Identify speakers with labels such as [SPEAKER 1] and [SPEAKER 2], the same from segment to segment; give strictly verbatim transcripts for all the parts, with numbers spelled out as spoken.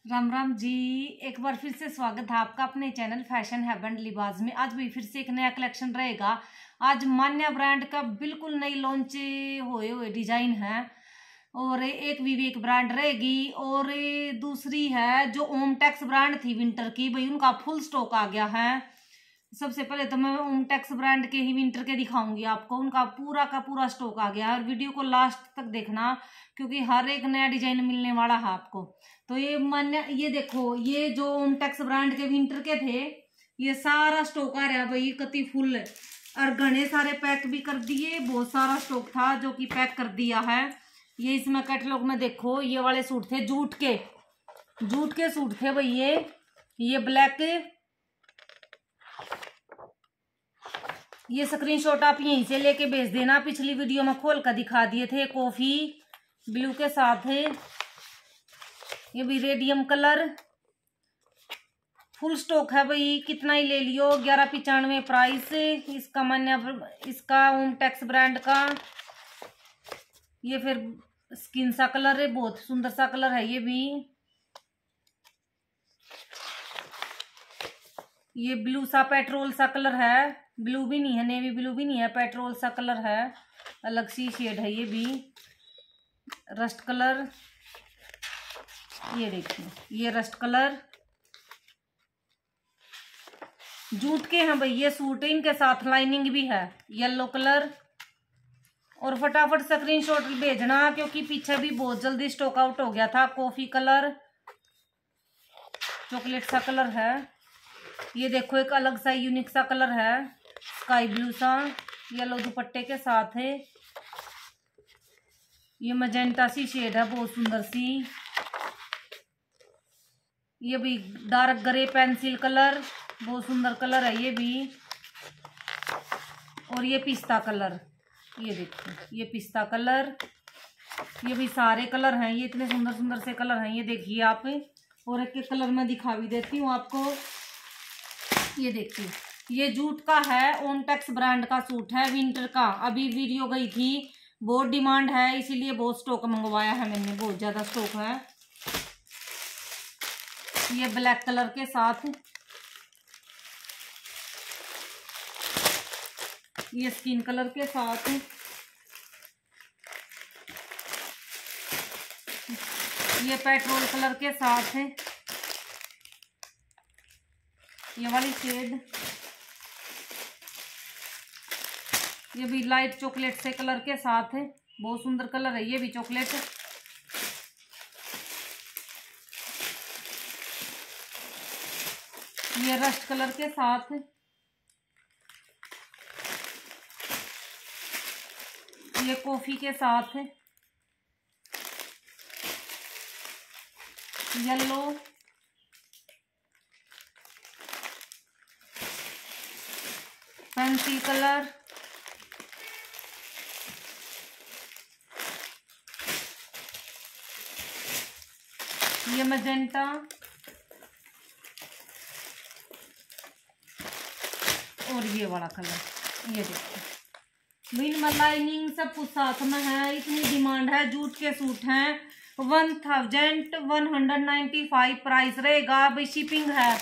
[SPEAKER 1] राम राम जी। एक बार फिर से स्वागत है आपका अपने चैनल फैशन हेवन लिबास में। आज भी फिर से एक नया कलेक्शन रहेगा। आज मान्या ब्रांड का बिल्कुल नई लॉन्च हुए हुए डिजाइन है और एक विवेक ब्रांड रहेगी और दूसरी है जो ओमटेक्स ब्रांड थी विंटर की, भाई उनका फुल स्टॉक आ गया है। सबसे पहले तो मैं ओमटेक्स ब्रांड के ही विंटर के दिखाऊंगी आपको, उनका पूरा का पूरा स्टॉक आ गया है और वीडियो को लास्ट तक देखना क्योंकि हर एक नया डिजाइन मिलने वाला है आपको। तो ये मान्य ये देखो, ये जो ओमटेक्स ब्रांड के विंटर के थे ये सारा स्टॉक आ रहा है भाई, कति फुल और घने सारे पैक भी कर दिए। बहुत सारा स्टॉक था जो कि पैक कर दिया है। ये इसमें कैटलॉग में देखो, ये वाले सूट थे जूट के जूट के सूट थे भाई। ये ये ब्लैक, ये स्क्रीनशॉट आप यहीं से लेके भेज देना। पिछली वीडियो में खोल कर दिखा दिए थे। कॉफी ब्लू के साथ है, ये भी रेडियम कलर, फुल स्टॉक है भाई। कितना ही ले लियो, ग्यारह पिचानवे प्राइस इसका मान्य इसका ओमटेक्स ब्रांड का। ये फिर स्किन सा कलर है, बहुत सुंदर सा कलर है। ये भी ये ब्लू सा पेट्रोल सा कलर है, ब्लू भी नहीं है, नेवी ब्लू भी नहीं है, पेट्रोल सा कलर है, अलग सी शेड है। ये भी रस्ट कलर, ये देखिए ये रस्ट कलर जूट के हैं भाई। ये सूट इनके साथ लाइनिंग भी है, येलो कलर। और फटाफट स्क्रीनशॉट भेजना क्योंकि पीछे भी बहुत जल्दी स्टॉक आउट हो गया था। कॉफी कलर, चॉकलेट सा कलर है। ये देखो एक अलग सा यूनिक सा कलर है, स्काई ब्लू सा, येलो दुपट्टे के साथ है। ये मजेंटा सी शेड है, बहुत सुंदर सी। ये भी डार्क ग्रे पेंसिल कलर, बहुत सुंदर कलर है ये भी। और ये पिस्ता कलर, ये देखो ये पिस्ता कलर। ये भी सारे कलर हैं, ये इतने सुंदर सुंदर से कलर हैं, ये देखिए आप। और एक एक कलर मैं दिखा भी देती हूँ आपको। ये देखिए ये जूट का है, ओमटेक्स ब्रांड का सूट है विंटर का। अभी वीडियो गई थी, बहुत डिमांड है इसीलिए बहुत स्टॉक मंगवाया है मैंने, बहुत ज्यादा स्टॉक है। ये ब्लैक कलर के साथ, ये स्किन कलर के साथ, ये पेट्रोल कलर के साथ है, ये वाली शेड। ये भी लाइट चॉकलेट से कलर के साथ है, बहुत सुंदर कलर है ये भी चॉकलेट। ये रस्ट कलर के साथ, ये कॉफी के साथ है, येलो, पेंसिल कलर, ये मजेंटा और ये वाला कलर। ये देखो मिनिमल लाइनिंग सब कुछ साथ में है। इतनी डिमांड है, जूट के सूट हैं। One thousand one hundred ninety five price रहेगा भाई, शिपिंग है।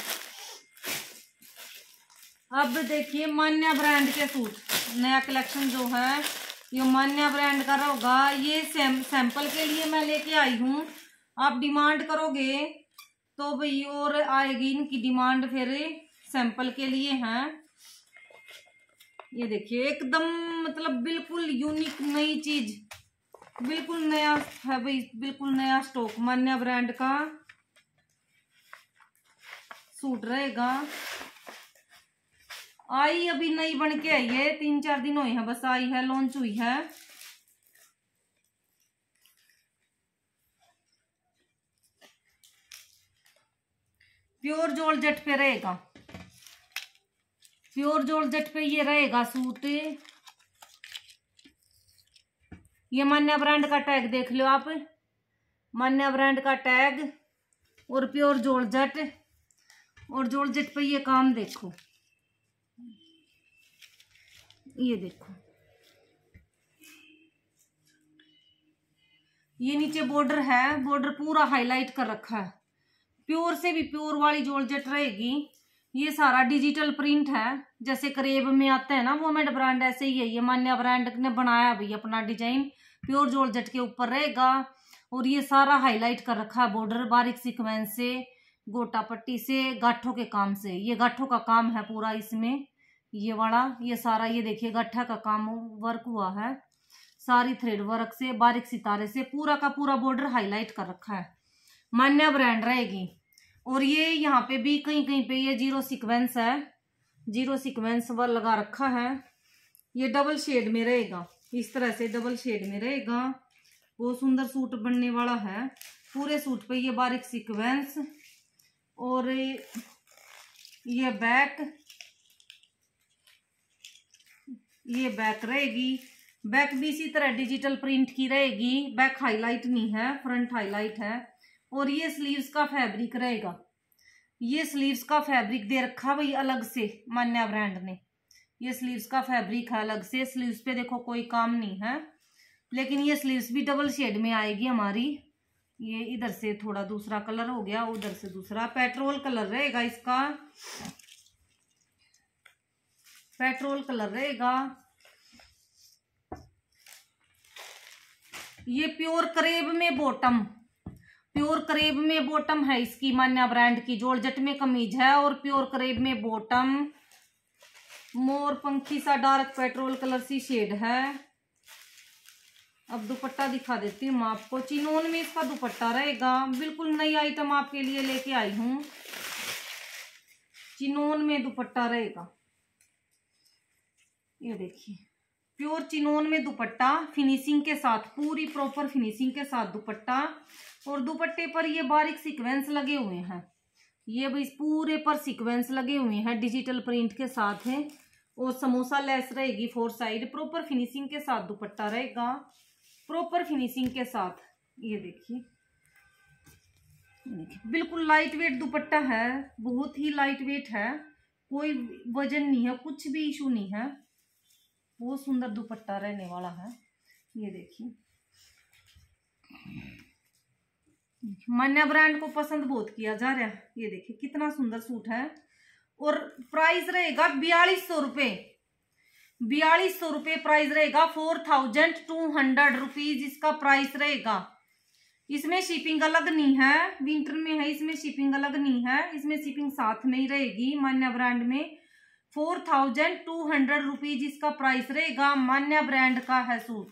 [SPEAKER 1] अब देखिए मान्या ब्रांड के सूट, नया कलेक्शन जो है ये मान्या ब्रांड का होगा। ये सैम, सैंपल के लिए मैं लेके आई हूँ। आप डिमांड करोगे तो भाई और आएगी इनकी डिमांड, फिर सैंपल के लिए हैं। ये देखिए एकदम मतलब बिल्कुल यूनिक नई चीज, बिल्कुल नया है भाई, बिल्कुल नया स्टॉक मान्या ब्रांड का सूट रहेगा। आई अभी नई बन के आई है, तीन चार दिन हुए हैं बस आई है, लॉन्च हुई है। प्योर जॉर्जेट पे रहेगा, प्योर जॉर्जेट पे ये रहेगा सूट। ये मान्या ब्रांड का टैग देख लो आप, मान्या ब्रांड का टैग और प्योर जॉर्जेट। और जॉर्जेट पे ये काम देखो, ये देखो ये नीचे बॉर्डर है, बॉर्डर पूरा हाईलाइट कर रखा है, प्योर से भी प्योर वाली जॉर्जेट रहेगी। ये सारा डिजिटल प्रिंट है, जैसे करेब में आता है ना वोमेड ब्रांड, ऐसे ही है ये मान्या ब्रांड ने बनाया भाई अपना डिजाइन, प्योर जॉर्जेट के ऊपर रहेगा। और ये सारा हाईलाइट कर रखा है बॉर्डर बारीक सीक्वेंस से, गोटा पट्टी से, गांठों के काम से। ये गांठों का काम है पूरा इसमें, ये वाला ये सारा, ये देखिए गांठा का काम वर्क हुआ है, सारी थ्रेड वर्क से, बारीक सितारे से, पूरा का पूरा बॉर्डर हाईलाइट कर रखा है। मान्या ब्रांड रहेगी। और ये यहाँ पे भी कहीं कहीं पे ये जीरो सीक्वेंस है, जीरो सीक्वेंस वर्क लगा रखा है। ये डबल शेड में रहेगा, इस तरह से डबल शेड में रहेगा। बहुत सुंदर सूट बनने वाला है। पूरे सूट पे ये बारीक सीक्वेंस। और ये बैक, ये बैक रहेगी। बैक भी इसी तरह डिजिटल प्रिंट की रहेगी। बैक हाईलाइट नहीं है, फ्रंट हाईलाइट है। और ये स्लीव्स का फैब्रिक रहेगा, ये स्लीव्स का फैब्रिक दे रखा भाई अलग से मान्या ब्रांड ने। ये स्लीव्स का फैब्रिक है अलग से, स्लीव्स पे देखो कोई काम नहीं है, लेकिन ये स्लीव्स भी डबल शेड में आएगी हमारी। ये इधर से थोड़ा दूसरा कलर हो गया, उधर से दूसरा, पेट्रोल कलर रहेगा इसका, पेट्रोल कलर रहेगा। ये प्योर करेब में बॉटम, प्योर करेब में बॉटम है इसकी, मान्या ब्रांड की। जॉर्जेट में कमीज है और प्योर करेब में बॉटम। मोर पंखी सा डार्क पेट्रोल कलर सी शेड है। अब दुपट्टा दिखा देती हूँ आपको। चिनोन में इसका दुपट्टा रहेगा, बिल्कुल नई आइटम आपके लिए लेके आई हूँ। चिनोन में दुपट्टा रहेगा, ये देखिए प्योर चिनोन में दुपट्टा फिनिशिंग के साथ, पूरी प्रॉपर फिनिशिंग के साथ दुपट्टा। और दुपट्टे पर ये बारीक सीक्वेंस लगे हुए हैं, ये भी इस पूरे पर सीक्वेंस लगे हुए हैं, डिजिटल प्रिंट के साथ है। और समोसा लेस रहेगी फोर साइड, प्रॉपर फिनिशिंग के साथ दुपट्टा रहेगा, प्रॉपर फिनिशिंग के साथ। ये देखिए बिल्कुल लाइट वेट दुपट्टा है, बहुत ही लाइट वेट है, कोई वजन नहीं है, कुछ भी इशू नहीं है। बहुत सुंदर दुपट्टा रहने वाला है। ये देखिए मान्या ब्रांड को पसंद बहुत किया जा रहा है। ये देखिए कितना सुंदर सूट है। और प्राइस रहेगा बयालीस सौ रुपये, बयालीस सौ रुपये प्राइस रहेगा। Four thousand two hundred rupees इसका प्राइस रहेगा। इसमें शिपिंग अलग नहीं है, विंटर में है इसमें शिपिंग अलग नहीं है, इसमें शिपिंग साथ में ही रहेगी मान्या ब्रांड में। Four thousand two hundred rupees इसका प्राइस रहेगा। मान्या ब्रांड का है सूट।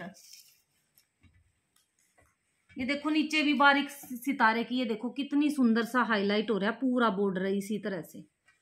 [SPEAKER 1] ये देखो नीचे भी बारीक सितारे की, ये देखो कितनी सुंदर सा हाईलाइट हो रहा है, पूरा बॉर्डर है इसी तरह से।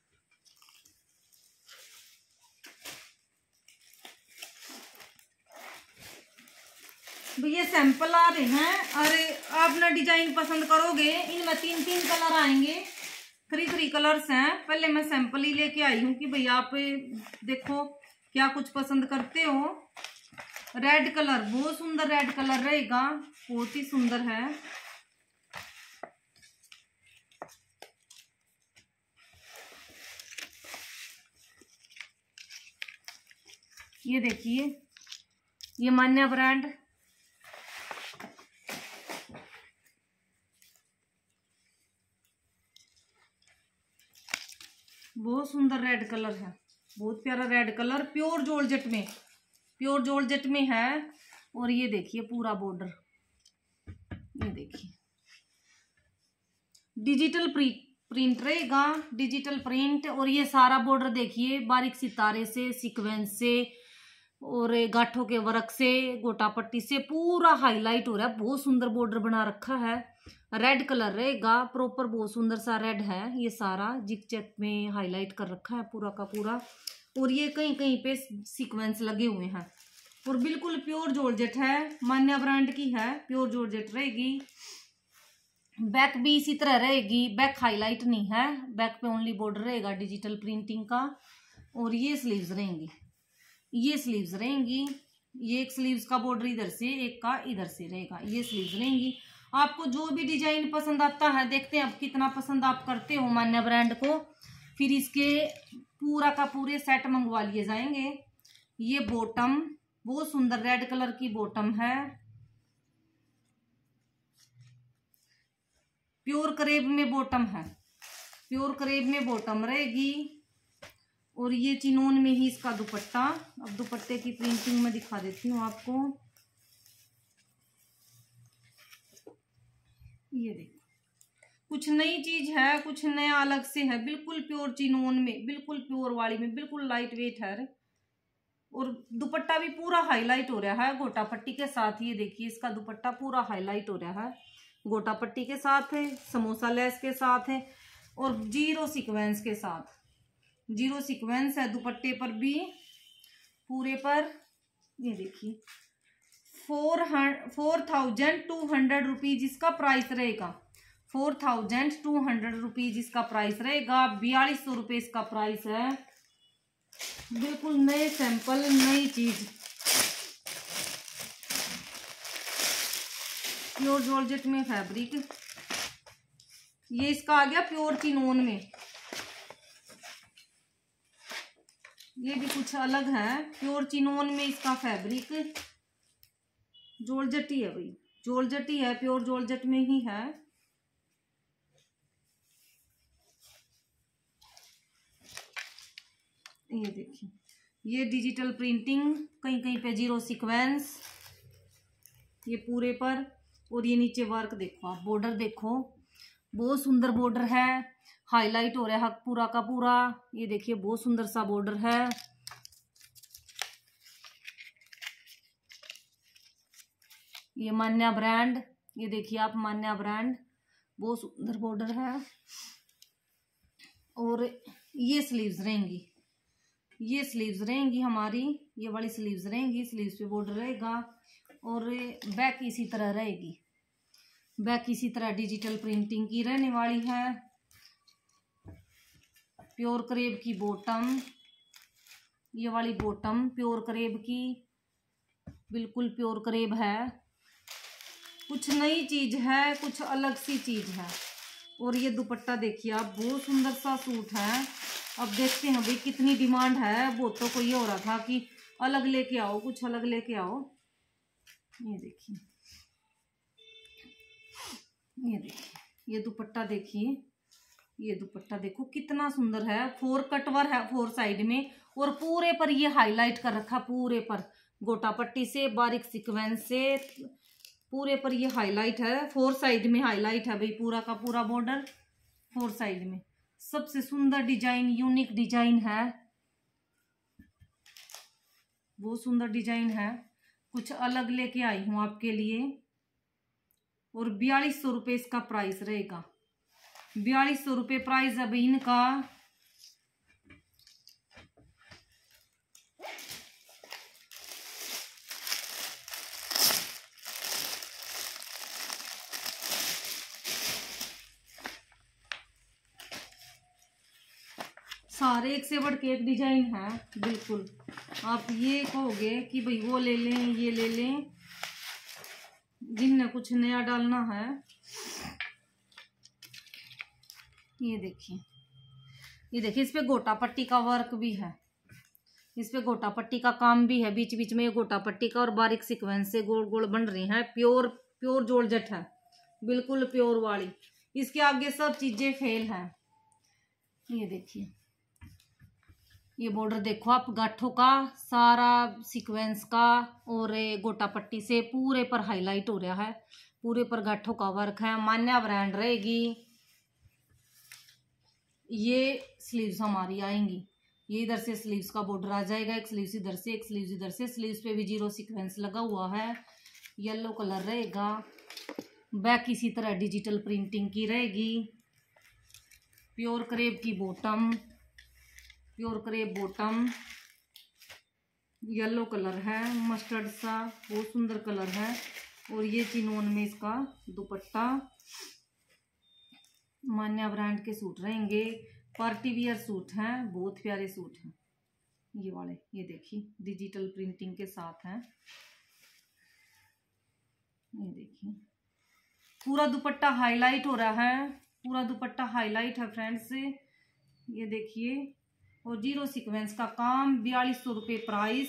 [SPEAKER 1] ये सैंपल आ रहे हैं, अरे आप ना डिजाइन पसंद करोगे, इनमें तीन तीन कलर आएंगे, थ्री थ्री कलर्स हैं। पहले मैं सैंपल ही लेके आई हूँ कि भैया आप देखो क्या कुछ पसंद करते हो। रेड कलर, बहुत सुंदर रेड कलर रहेगा, बहुत ही सुंदर है। ये देखिए ये मान्या ब्रांड, बहुत सुंदर रेड कलर है, बहुत प्यारा रेड कलर, प्योर जॉर्जेट में, प्योर जॉर्जेट में है। और ये देखिए पूरा बॉर्डर, ये देखिए डिजिटल प्रिंट रहेगा, डिजिटल प्रिंट। और ये सारा बॉर्डर देखिए बारीक सितारे से, सीक्वेंस से, और गांठों के वर्क से, गोटा पट्टी से पूरा हाईलाइट हो रहा है। बहुत सुंदर बॉर्डर बना रखा है। रेड कलर रहेगा, प्रॉपर बहुत सुंदर सा रेड है। ये सारा जिक चेक में हाईलाइट कर रखा है पूरा का पूरा। और ये कहीं कहीं पे सीक्वेंस लगे हुए हैं। और बिल्कुल प्योर जॉर्जेट है, मान्या ब्रांड की है, प्योर जॉर्जेट रहेगी। बैक भी इसी तरह रहेगी, बैक हाईलाइट नहीं है, बैक पे ओनली बॉर्डर रहेगा डिजिटल प्रिंटिंग का। और ये स्लीव्स रहेंगी, ये स्लीव्स रहेंगी, ये एक स्लीव्स का बॉर्डर इधर से, एक का इधर से रहेगा, ये स्लीव्स रहेंगी। आपको जो भी डिजाइन पसंद आता है, देखते हैं अब कितना पसंद आप करते हो मान्या ब्रांड को, फिर इसके पूरा का पूरे सेट मंगवा लिए जाएंगे। ये बॉटम बहुत सुंदर रेड कलर की बॉटम है। प्योर करेब में बॉटम है, प्योर करेब में बॉटम रहेगी। और ये चिनोन में ही इसका दुपट्टा। अब दुपट्टे की प्रिंटिंग में दिखा देती हूँ आपको। ये देखो, कुछ नई चीज है, कुछ नया अलग से है, बिल्कुल प्योर चिनोन में, बिल्कुल प्योर वाली में, बिल्कुल लाइट वेट है। और दुपट्टा भी पूरा हाईलाइट हो रहा है गोटा पट्टी के साथ। ये देखिए, इसका दुपट्टा पूरा हाईलाइट हो रहा है, गोटा पट्टी के साथ है, समोसा लेस के साथ है और जीरो सीक्वेंस के साथ। जीरो सीक्वेंस है दुपट्टे पर भी पूरे पर। ये देखिए, four hundred four thousand two hundred rupees इसका प्राइस रहेगा। Four thousand two hundred rupees इसका प्राइस रहेगा। बयालीस सौ रुपये इसका प्राइस है। बिल्कुल नए सैंपल, नई चीज, प्योर जॉर्जेट में फैब्रिक। ये इसका आ गया प्योर चिनोन में। ये भी कुछ अलग है, प्योर चिनोन में इसका फैब्रिक। जॉर्जेट ही है भाई, जॉर्जेट ही है, प्योर जॉर्जेट में ही है। ये देखिए, ये डिजिटल प्रिंटिंग, कहीं कहीं पे जीरो सीक्वेंस, ये पूरे पर। और ये नीचे वर्क देखो आप, बॉर्डर देखो, बहुत सुंदर बॉर्डर है, हाईलाइट हो रहा है पूरा का पूरा। ये देखिए, बहुत सुंदर सा बॉर्डर है। ये मान्या ब्रांड, ये देखिए आप, मान्या ब्रांड, बहुत सुंदर बॉर्डर है। और ये स्लीव्स रहेंगी, ये स्लीव्स रहेंगी हमारी, ये वाली स्लीव्स रहेंगी, स्लीव्स पे बॉर्डर रहेगा। और बैक इसी तरह रहेगी, बैक इसी तरह डिजिटल प्रिंटिंग की रहने वाली है। प्योर करेब की बॉटम, ये वाली बॉटम प्योर करेब की, बिल्कुल प्योर करेब है। कुछ नई चीज है, कुछ अलग सी चीज है। और ये दुपट्टा देखिए आप, बहुत सुंदर सा सूट है। अब देखते हैं भाई कितनी डिमांड है। बहुतों को ये हो रहा था कि अलग लेके आओ, कुछ अलग लेके आओ। ये देखिए, ये देखिए, ये दुपट्टा देखिए, ये दुपट्टा देखो कितना सुंदर है। फोर कटवर है फोर साइड में, और पूरे पर ये हाईलाइट कर रखा, पूरे पर गोटा पट्टी से, बारीक सीक्वेंस से, पूरे पर ये हाईलाइट है। फोर साइड में हाईलाइट है भाई, पूरा का पूरा बॉर्डर फोर साइड में। सबसे सुंदर डिजाइन, यूनिक डिजाइन है, बहुत सुंदर डिजाइन है। कुछ अलग लेके आई हूं आपके लिए। और बयालीस सौ रुपये इसका प्राइस रहेगा। बयालीस सौ रुपये प्राइस है इनका। सारे एक से बढ़ के एक डिजाइन है। बिल्कुल आप ये कहोगे कि भाई वो ले लें, ये ले लें, जिनने कुछ नया डालना है। ये देखिए, ये देखिए, इस पे गोटा पट्टी का वर्क भी है, इस पे गोटा पट्टी का काम भी है। बीच बीच में ये गोटा पट्टी का और बारीक सीक्वेंस से गोल गोल बन रही है। प्योर प्योर जॉर्जेट है, बिल्कुल प्योर वाली। इसके आगे सब चीजें फेल है। ये देखिए, ये बॉर्डर देखो आप, गांठों का सारा सीक्वेंस का और गोटा पट्टी से पूरे पर हाईलाइट हो रहा है। पूरे पर गांठों का वर्क है। मान्या ब्रांड रहेगी। ये स्लीव्स हमारी आएंगी। ये इधर से स्लीव्स का बॉर्डर आ जाएगा, एक स्लीव्स इधर से, एक स्लीव्स इधर से। स्लीव्स पे भी जीरो सीक्वेंस लगा हुआ है। येलो कलर रहेगा। बैक इसी तरह डिजिटल प्रिंटिंग की रहेगी। प्योर करेब की bottom, pure crepe bottom, yellow colour है, मस्टर्ड सा, बहुत सुंदर कलर है। और ये चिनोन में इसका दुपट्टा। मान्या ब्रांड के सूट रहेंगे, पार्टी वियर सूट हैं, बहुत प्यारे सूट हैं ये वाले। ये देखिए, डिजिटल प्रिंटिंग के साथ हैं। ये देखिए, पूरा दुपट्टा हाईलाइट हो रहा है, पूरा दुपट्टा हाईलाइट है फ्रेंड्स। ये देखिए, और जीरो सीक्वेंस का काम। बयालीस सौ रुपये प्राइस।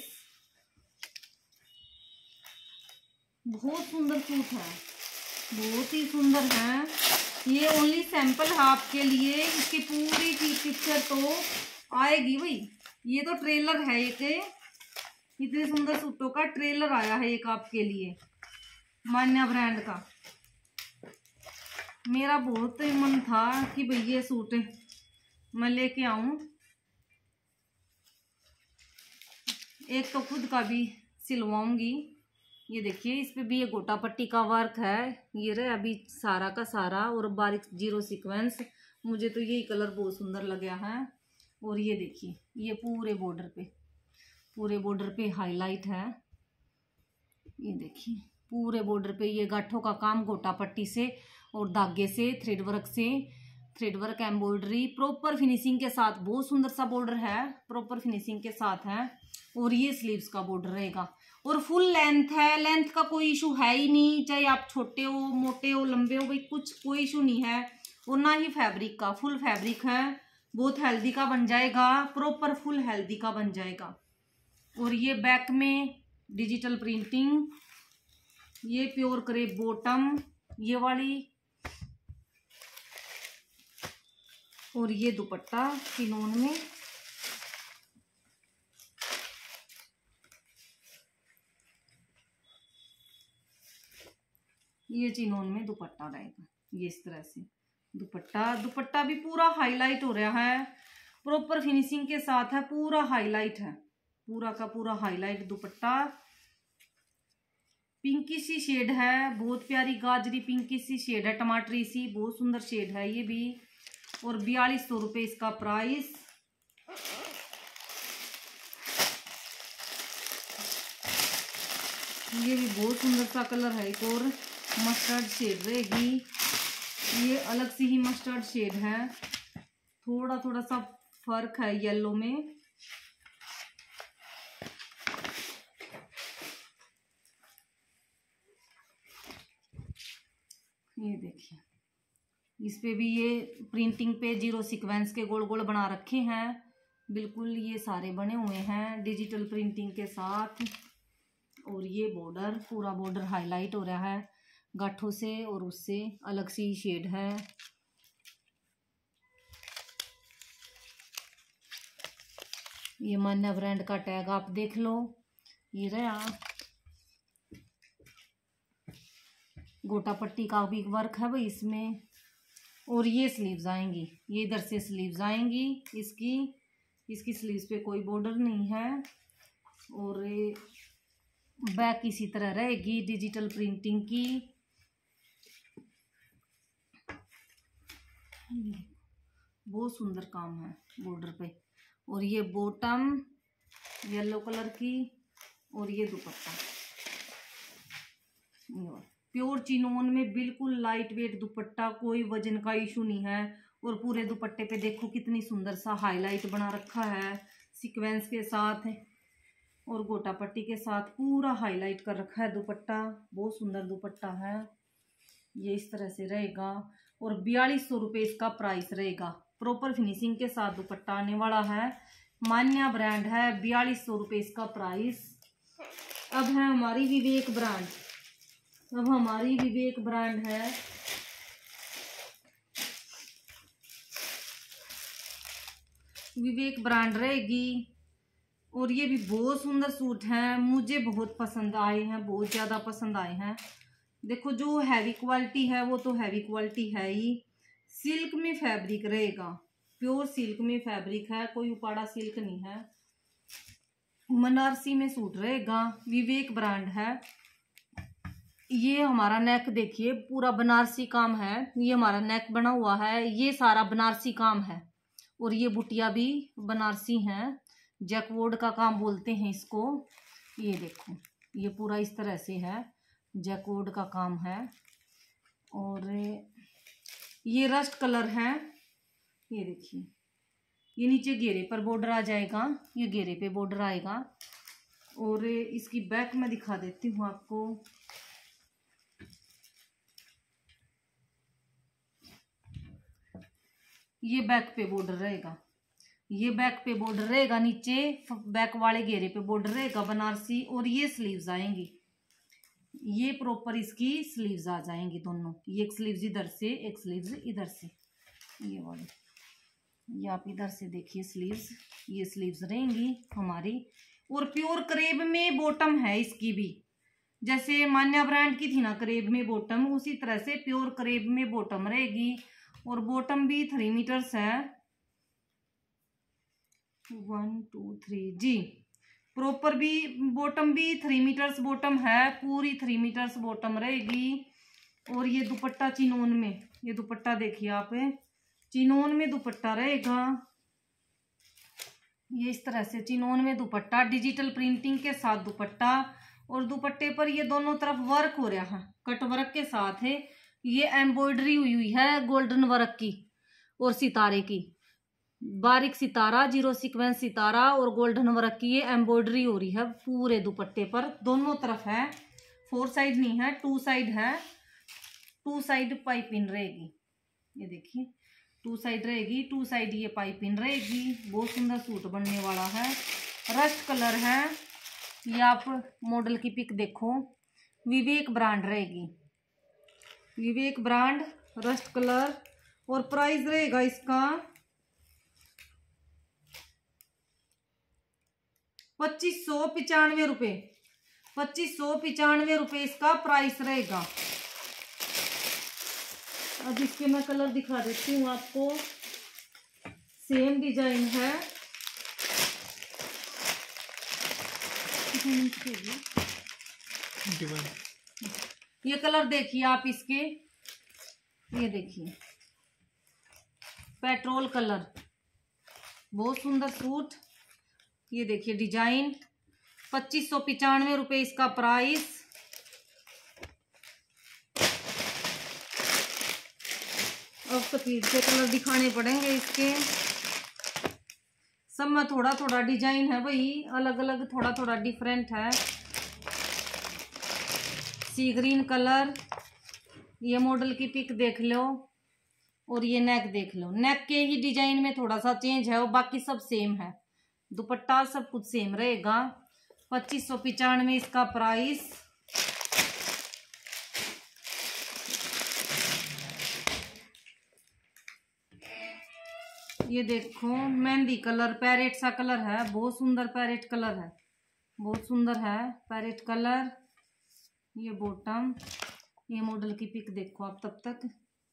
[SPEAKER 1] बहुत सुंदर सूट है, बहुत ही सुंदर है। ये ओनली सैंपल है आपके लिए, इसकी पूरी की पिक्चर तो आएगी भाई। ये तो ट्रेलर है, एक इतने सुंदर सूटों का ट्रेलर आया है एक आपके लिए, मान्या ब्रांड का। मेरा बहुत ही मन था कि भाई ये सूट मैं लेके आऊं, एक तो खुद का भी सिलवाऊंगी। ये देखिए इस पे भी ये गोटा पट्टी का वर्क है, ये रहे अभी सारा का सारा, और बारीक जीरो सीक्वेंस। मुझे तो यही कलर बहुत सुंदर लगा है। और ये देखिए ये पूरे बॉर्डर पे, पूरे बॉर्डर पे हाईलाइट है। ये देखिए पूरे बॉर्डर पे ये गांठों का काम गोटा पट्टी से और धागे से, थ्रेड वर्क से, thread work embroidery proper finishing के साथ, बहुत सुंदर सा बॉर्डर है, प्रॉपर फिनिशिंग के साथ है। और ये स्लीव्स का बॉर्डर रहेगा और फुल लेंथ है, लेंथ का कोई इशू है ही नहीं, चाहे आप छोटे हो, मोटे हो, लंबे हो, भाई कुछ कोई इशू नहीं है। और ना ही फैब्रिक का, फुल फैब्रिक है, बहुत हेल्दी का बन जाएगा, प्रॉपर फुल हेल्दी का बन जाएगा। और ये बैक में डिजिटल प्रिंटिंग, ये प्योर क्रेप बॉटम ये वाली, और ये दुपट्टा चिनोन में। ये चिनोन में दुपट्टा रहेगा, ये इस तरह से दुपट्टा। दुपट्टा भी पूरा हाईलाइट हो रहा है, प्रॉपर फिनिशिंग के साथ है, पूरा हाईलाइट है, पूरा का पूरा हाईलाइट दुपट्टा। पिंकी सी शेड है, बहुत प्यारी गाजरी पिंकी सी शेड है, टमाटरी सी, बहुत सुंदर शेड है ये भी। और बयालीस सौ रुपये इसका प्राइस। ये भी बहुत सुंदर सा कलर है, एक और मस्टर्ड शेड रहेगी, ये अलग सी ही मस्टर्ड शेड है, थोड़ा थोड़ा सा फर्क है येलो में। ये देखिए इस पे भी ये प्रिंटिंग पे जीरो सीक्वेंस के गोल गोल बना रखे हैं, बिल्कुल ये सारे बने हुए हैं डिजिटल प्रिंटिंग के साथ। और ये बॉर्डर, पूरा बॉर्डर हाईलाइट हो रहा है गांठों से, और उससे अलग सी शेड है। ये मान्या ब्रांड का टैग आप देख लो, ये रहा गोटा पट्टी का भी वर्क है भाई इसमें। और ये स्लीव्स आएंगी, ये इधर से स्लीव्स आएंगी इसकी, इसकी स्लीव्स पे कोई बॉर्डर नहीं है। और बैक इसी तरह रहेगी डिजिटल प्रिंटिंग की, बहुत सुंदर काम है बॉर्डर पे। और ये बॉटम येलो कलर की, और ये दुपट्टा प्योर चिनोन में, बिल्कुल लाइट वेट दुपट्टा, कोई वजन का इशू नहीं है। और पूरे दुपट्टे पे देखो कितनी सुंदर सा हाईलाइट बना रखा है सीक्वेंस के साथ, और गोटा पट्टी के साथ पूरा हाईलाइट कर रखा है दुपट्टा, बहुत सुंदर दुपट्टा है। ये इस तरह से रहेगा और बयालीस सौ रुपये इसका प्राइस रहेगा, प्रॉपर फिनिशिंग के साथ दुपट्टा आने वाला है, मान्या ब्रांड है, बयालीस सौ रुपये इसका प्राइस। अब है हमारी विवेक ब्रांड, अब हमारी विवेक ब्रांड है, विवेक ब्रांड रहेगी। और ये भी बहुत सुंदर सूट हैं, मुझे बहुत पसंद आए हैं, बहुत ज़्यादा पसंद आए हैं। देखो जो हैवी क्वालिटी है वो तो हैवी क्वालिटी है ही, सिल्क में फैब्रिक रहेगा, प्योर सिल्क में फैब्रिक है, कोई उपाड़ा सिल्क नहीं है, बनारसी में सूट रहेगा, विवेक ब्रांड है। ये हमारा नेक देखिए पूरा बनारसी काम है, ये हमारा नेक बना हुआ है, ये सारा बनारसी काम है। और ये बुटिया भी बनारसी हैं, जैकवुड का काम बोलते हैं इसको। ये देखो ये पूरा इस तरह से है, जैकवुड का काम है। और ये रस्ट कलर है, ये देखिए ये नीचे घेरे पर बॉर्डर आ जाएगा, ये घेरे पे बॉर्डर आएगा। और इसकी बैक में दिखा देती हूँ आपको, ये बैक पे बॉर्डर रहेगा, ये बैक पे बॉर्डर रहेगा, नीचे बैक वाले घेरे पे बॉर्डर रहेगा बनारसी। और ये स्लीव्स आएंगी, ये प्रॉपर इसकी स्लीव्स आ जाएंगी दोनों, ये एक स्लीव्स इधर से, एक स्लीव्स इधर से, ये वाली, ये आप इधर से देखिए स्लीव्स, ये स्लीव्स रहेंगी हमारी। और प्योर करेब में बॉटम है इसकी भी, जैसे मान्या ब्रांड की थी ना करेब में बॉटम, उसी तरह से प्योर करेब में बॉटम रहेगी। और बॉटम भी थ्री मीटर्स है, वन टू थ्री जी, प्रॉपर भी बॉटम भी थ्री मीटर्स बॉटम है, पूरी थ्री मीटर्स बॉटम रहेगी। और ये दुपट्टा चिनोन में, ये दुपट्टा देखिए आप, चिनोन में दुपट्टा रहेगा, ये इस तरह से चिनोन में दुपट्टा, डिजिटल प्रिंटिंग के साथ दुपट्टा। और दुपट्टे पर ये दोनों तरफ वर्क हो रहा है, कट वर्क के साथ है, ये एम्ब्रॉयडरी हुई हुई है गोल्डन वर्क की और सितारे की, बारीक सितारा, जीरो सीक्वेंस सितारा और गोल्डन वर्क की ये एम्ब्रॉयडरी हो रही है पूरे दुपट्टे पर, दोनों तरफ है, फोर साइड नहीं है, टू साइड है, टू साइड पाइपिंग रहेगी, ये देखिए टू साइड रहेगी, टू साइड ये पाइपिंग रहेगी। बहुत सुंदर सूट बनने वाला है, रस्ट कलर है, ये आप मॉडल की पिक देखो, विवेक ब्रांड रहेगी, विवेक ब्रांड, रस्ट कलर। और प्राइस रहेगा इसका पच्चीस सौ पिचानवे रुपये, पच्चीस सौ पिचानवे रुपये इसका प्राइस रहेगा। अब इसके मैं कलर दिखा देती हूँ आपको, सेम डिजाइन है, ये कलर देखिए आप इसके, ये देखिए पेट्रोल कलर, बहुत सुंदर सूट, ये देखिए डिजाइन, पच्चीस सौ पिचानवे रुपये इसका प्राइस। अब कतीर के कलर दिखाने पड़ेंगे इसके, सब में थोड़ा थोड़ा डिजाइन है भाई, अलग अलग थोड़ा थोड़ा डिफरेंट है। सी ग्रीन कलर, ये मॉडल की पिक देख लो, और ये नेक देख लो, नेक के ही डिजाइन में थोड़ा सा चेंज है और बाकी सब सेम है, दुपट्टा सब कुछ सेम रहेगा। पच्चीस सौ पिचानवे इसका प्राइस। ये देखो मेहंदी कलर, पैरेट सा कलर है, बहुत सुंदर पैरेट कलर है, बहुत सुंदर है पैरेट कलर। ये बॉटम, ये मॉडल की पिक देखो आप तब तक।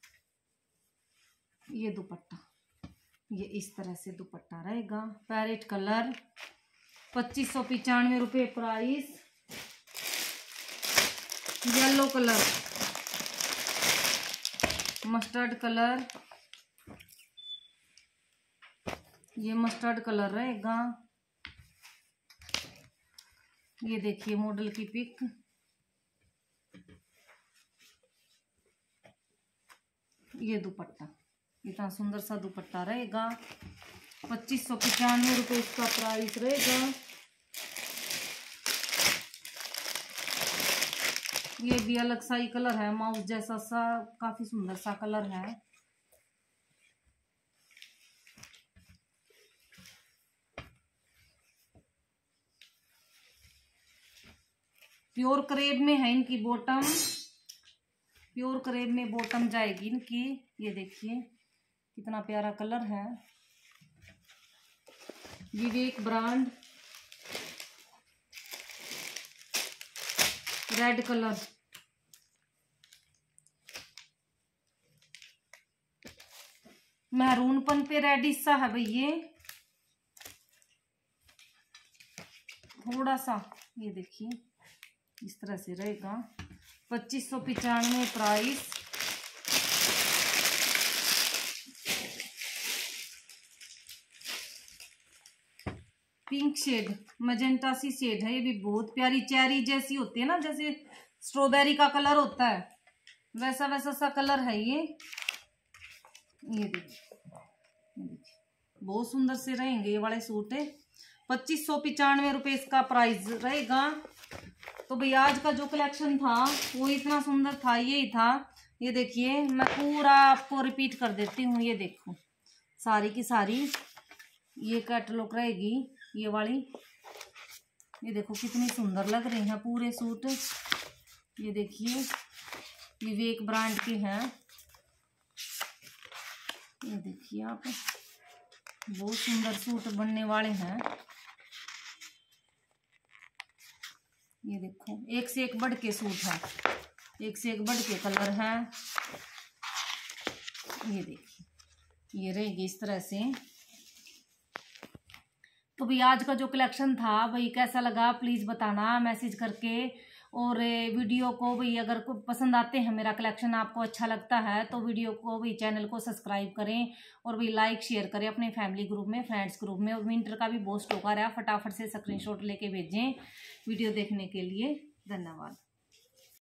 [SPEAKER 1] ये दुपट्टा, ये इस तरह से दुपट्टा रहेगा, पैरेट कलर, पच्चीस सौ पिचानवे रुपये price. Yellow colour, mustard colour, ये मस्टर्ड कलर रहेगा। ये देखिए मॉडल की पिक, ये दुपट्टा, इतना सुंदर सा दुपट्टा रहेगा, पच्चीस सौ पचानवे रुपये इसका प्राइस रहेगा। ये भी अलग सा ही कलर है, माउस जैसा सा, काफी सुंदर सा कलर है। प्योर करेब में है इनकी बॉटम, प्योर करेब में बॉटम जाएगी इनकी। ये देखिए कितना प्यारा कलर है, विवेक ब्रांड, रेड कलर, मैरूनपन पे रेडिश सा है भाई, ये थोड़ा सा, ये देखिए इस तरह से रहेगा, पच्चीस सौ पिचानवे प्राइस। पिंक शेड, मजेंटा सी शेड है, ये भी बहुत प्यारी, चेरी जैसी होती है ना, जैसे स्ट्रॉबेरी का कलर होता है वैसा वैसा सा कलर है ये। ये देखिए बहुत सुंदर से रहेंगे ये वाले सूट है। पच्चीस सौ पिचानवे रुपये इसका प्राइस रहेगा। तो भैया आज का जो कलेक्शन था वो इतना सुंदर था, यही था। ये देखिए मैं पूरा आपको रिपीट कर देती हूँ, ये देखो सारी की सारी ये कैटलॉग रहेगी ये वाली। ये देखो कितनी सुंदर लग रही है पूरे सूट, ये देखिए विवेक ब्रांड के हैं। ये देखिए आप, बहुत सुंदर सूट बनने वाले हैं। ये देखो एक से एक बढ़ के सूट है, एक से एक बढ़ के कलर है। ये देखिए ये रहेगी इस तरह से। तो भाई आज का जो कलेक्शन था भाई कैसा लगा प्लीज़ बताना मैसेज करके। और वीडियो को भाई अगर को पसंद आते हैं, मेरा कलेक्शन आपको अच्छा लगता है तो वीडियो को भाई चैनल को सब्सक्राइब करें और भाई लाइक शेयर करें अपने फैमिली ग्रुप में, फ्रेंड्स ग्रुप में। और विंटर का भी बहुत स्टॉक आ रहा है, फटाफट से स्क्रीनशॉट लेके भेजें वीडियो देखने के लिए। धन्यवाद।